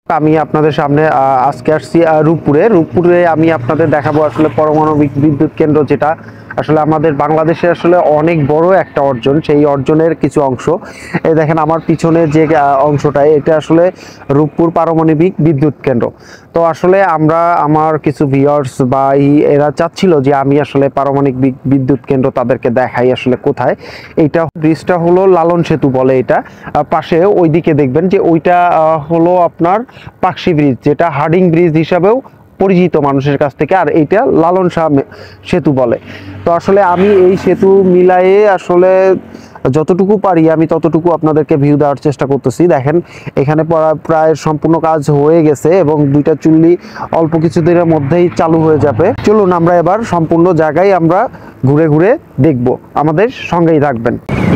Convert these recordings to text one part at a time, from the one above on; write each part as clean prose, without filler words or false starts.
আমি আপনাদের সামনে আজকে আসছি রূপপুরে আমি আপনাদের দেখাবো আসলে পারমাণবিক বিদ্যুৎ কেন্দ্র, যেটা আসলে আমাদের বাংলাদেশে আসলে অনেক বড় একটা অর্জন। সেই অর্জনের কিছু অংশ এই দেখেন আমার পিছনে যে অংশটায়, এটা আসলে রূপপুর পারমাণবিক বিদ্যুৎ কেন্দ্র। তো আসলে আমার কিছু ভিউয়ার্স বা এরা চাচ্ছিল যে আমি আসলে পারমাণবিক বিদ্যুৎ কেন্দ্র তাদেরকে দেখাই আসলে কোথায়। এইটা ব্রিজটা হলো লালন সেতু বলে, এটা পাশে ওইদিকে দেখবেন যে ওইটা হলো আপনার পাকশি ব্রিজ, যেটা হার্ডিং ব্রিজ হিসাবেও পরিচিত মানুষের কাছ থেকে, আর এইটা লালন শাহ সেতু বলে। তো আসলে আমি এই সেতু মিলায়ে আসলে যতটুকু পারি আমি ততটুকু আপনাদেরকে ভিউ দেওয়ার চেষ্টা করতেছি। দেখেন এখানে প্রায় সম্পূর্ণ কাজ হয়ে গেছে এবং দুইটা চুল্লি অল্প কিছুদিনের মধ্যেই চালু হয়ে যাবে। চলুন আমরা এবার সম্পূর্ণ জায়গায় আমরা ঘুরে ঘুরে দেখব, আমাদের সঙ্গেই থাকবেন।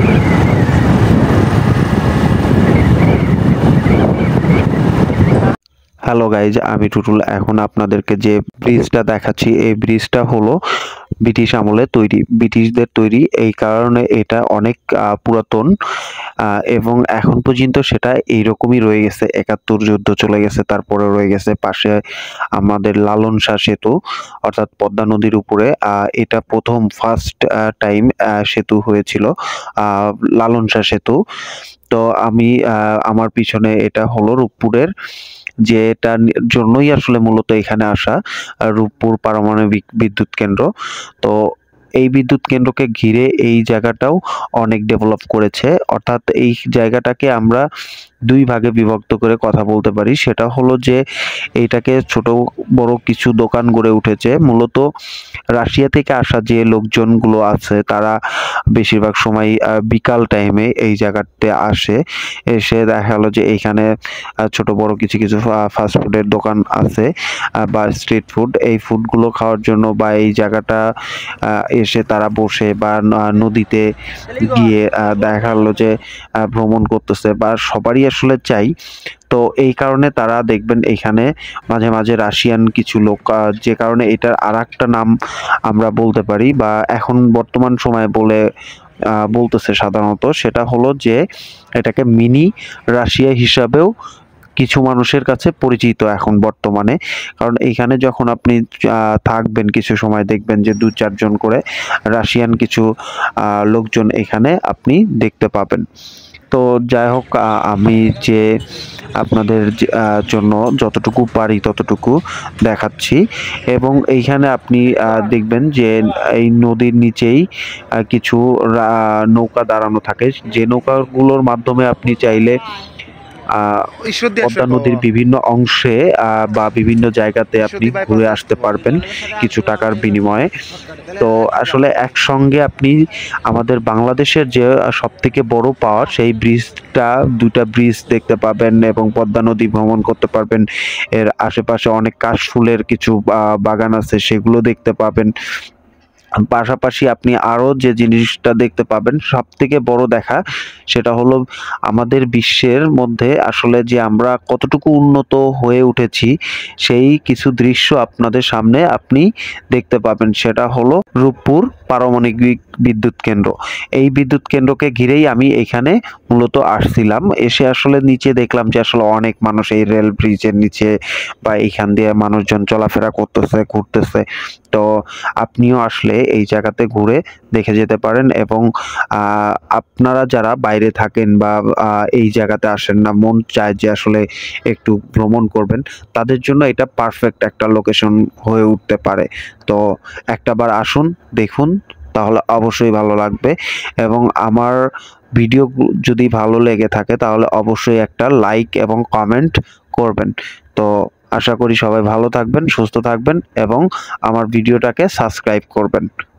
হ্যালো গাইজ, আমি টুটুল। এখন আপনাদেরকে যে ব্রিজটা দেখাচ্ছি, এই ব্রিজটা হলো ব্রিটিশ আমলে তৈরি, ব্রিটিশদের তৈরি। এই কারণে এটা অনেক পুরাতন এবং এখন পর্যন্ত সেটা এইরকমই রয়ে গেছে। ৭১ যুদ্ধ চলে গেছে, তারপরে রয়ে গেছে পাশে আমাদের লালন শাহ সেতু, অর্থাৎ পদ্মা নদীর উপরে। এটা প্রথম ফার্স্ট টাইম সেতু হয়েছিল, লালন শাহ সেতু। তো আমি আমার পিছনে এটা হলো রূপপুরের, যেটার জন্যই আসলে মূলত এখানে আসা, রূপপুর পারমাণবিক বিদ্যুৎ কেন্দ্র। তো এই বিদ্যুৎ কেন্দ্রকে ঘিরে এই জায়গাটাও অনেক ডেভেলপ করেছে, অর্থাৎ এই জায়গাটাকে আমরা দুই ভাগে বিভক্ত করে কথা বলতে পারি। সেটা হলো যে এইটাকে ছোট বড় কিছু দোকান গড়ে উঠেছে। মূলত রাশিয়া থেকে আসা যে লোকজনগুলো আছে তারা বেশিরভাগ সময় বিকাল টাইমে এই জায়গাতে আসে, এসে দেখা গেলো যে এইখানে ছোট বড় কিছু কিছু ফাস্ট ফুডের দোকান আছে বা স্ট্রিট ফুড, এই ফুডগুলো খাওয়ার জন্য বা এই জায়গাটা এসে তারা বসে বা নদীতে গিয়ে দেখা গেলো যে ভ্রমণ করতেছে, বা সবারই আসলে চাই। তো এই কারণে তারা দেখবেন এখানে মাঝে মাঝে রাশিয়ান কিছু লোক, যে কারণে এটার আরেকটা নাম আমরা বলতে পারি বা এখন বর্তমান সময়ে বলতেছে সাধারণত, সেটা হলো যে এটাকে মিনি রাশিয়া হিসাবেও কিছু মানুষের কাছে পরিচিত এখন বর্তমানে। কারণ এইখানে যখন আপনি থাকবেন কিছু সময়, দেখবেন যে ২-৪ জন করে রাশিয়ান কিছু লোকজন এখানে আপনি দেখতে পাবেন। তো যাই হোক, আমি যে আপনাদের জন্য যতটুকু পারি ততটুকু দেখাচ্ছি। এবং এইখানে আপনি দেখবেন যে এই নদীর নিচেই কিছু নৌকা দাঁড়ানো থাকে, যে নৌকাগুলোর মাধ্যমে আপনি চাইলে পদ্মা নদীর বিভিন্ন অংশে বা বিভিন্ন জায়গাতে আপনি ঘুরে আসতে পারবেন কিছু টাকার বিনিময়ে। তো আসলে একসঙ্গে আপনি আমাদের বাংলাদেশের যে সবথেকে বড় পাওয়ার, সেই ব্রিজটা, দুটা ব্রিজ দেখতে পাবেন এবং পদ্মা নদী ভ্রমণ করতে পারবেন। এর আশেপাশে অনেক কাশফুলের কিছু বাগান আছে, সেগুলো দেখতে পাবেন। পাশাপাশি আপনি আরো যে জিনিসটা দেখতে পাবেন, সব থেকে বড় দেখা, সেটা হলো আমাদের বিশ্বের মধ্যে আসলে যে আমরা কতটুকু উন্নত হয়ে উঠেছি, সেই কিছু দৃশ্য আপনাদের সামনে আপনি দেখতে পাবেন। সেটা হলো রূপপুর পারমাণবিক বিদ্যুৎ কেন্দ্র। এই বিদ্যুৎ কেন্দ্রকে ঘিরেই আমি এখানে মূলত আসছিলাম। এসে আসলে নিচে দেখলাম যে আসলে অনেক মানুষ এই রেল ব্রিজের নিচে বা এইখান দিয়ে মানুষজন চলাফেরা করতেছে, ঘুরতেছে। তো আপনিও আসলে এই জায়গাতে ঘুরে দেখে যেতে পারেন। এবং আপনারা যারা বাইরে থাকেন বা এই জায়গাতে আসেন না, মন চায় যে আসলে একটু ভ্রমণ করবেন, তাদের জন্য এটা পারফেক্ট একটা লোকেশন হয়ে উঠতে পারে। তো একটাবার আসুন, দেখুন, তাহলে অবশ্যই ভালো লাগবে। এবং আমার ভিডিও যদি ভালো লেগে থাকে তাহলে অবশ্যই একটা লাইক এবং কমেন্ট করবেন। তো আশা করি সবাই ভালো থাকবেন, সুস্থ থাকবেন এবং আমার ভিডিওটাকে সাবস্ক্রাইব করবেন।